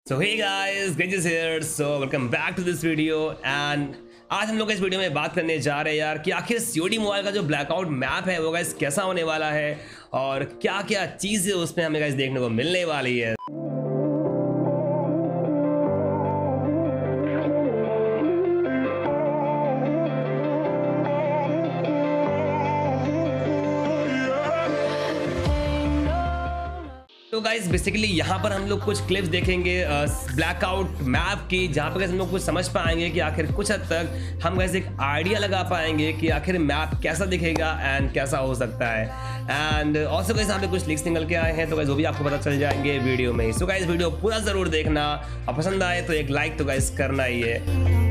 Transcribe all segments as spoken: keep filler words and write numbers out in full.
So hey guys, Ganjis here. So welcome back to this video and आज हम लोग इस वीडियो में बात करने जा रहे हैं यार कि आखिर सीओडी मोबाइल का जो ब्लैकआउट मैप है वो गाइस कैसा होने वाला है और क्या क्या चीज़ें उसमें हमें गाइस देखने को मिलने वाली है। तो गाइस बेसिकली यहाँ पर हम लोग कुछ क्लिप्स देखेंगे ब्लैकआउट मैप की, जहाँ पर हम लोग कुछ समझ पाएंगे कि आखिर कुछ हद तक हम गाइस एक आइडिया लगा पाएंगे कि आखिर मैप कैसा दिखेगा एंड कैसा हो सकता है। एंड ऑल्सो गाइस यहाँ पे कुछ लीक्स निकल के आए हैं तो गाइस वो भी आपको पता चल जाएंगे वीडियो में। सो गाइस वीडियो पूरा ज़रूर देखना और पसंद आए तो एक लाइक तो गाइस करना ही है।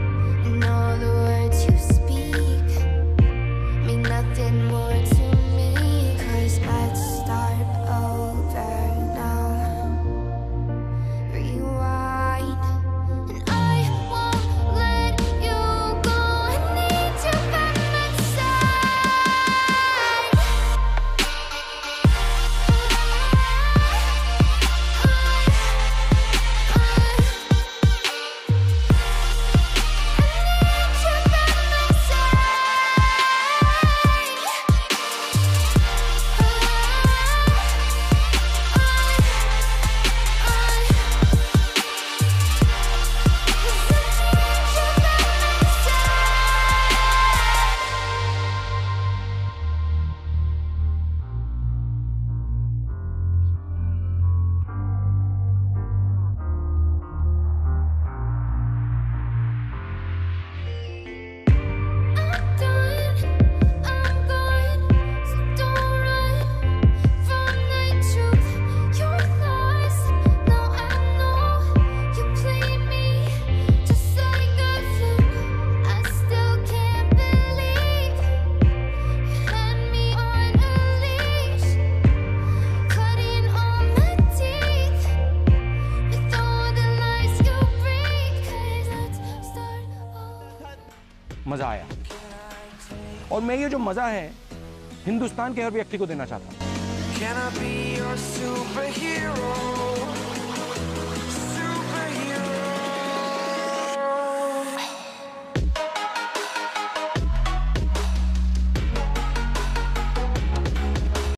मजा आया और मैं ये जो मजा है हिंदुस्तान के हर व्यक्ति को देना चाहता हूं।